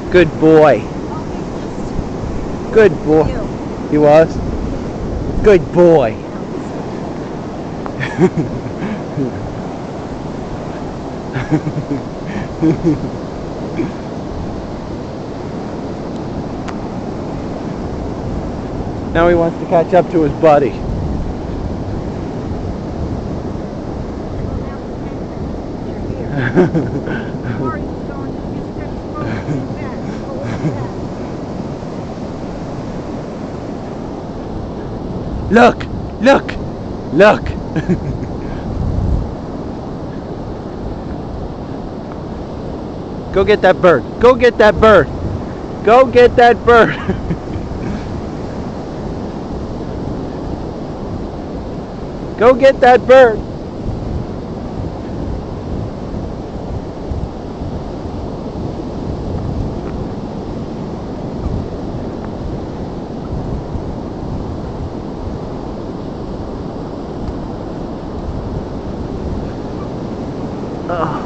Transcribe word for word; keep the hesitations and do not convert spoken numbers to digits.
Good boy. Good boy. He was? Good boy. Now he wants to catch up to his buddy. Look! Look! Look! Go get that bird. Go get that bird. Go get that bird. Go get that bird. Oh.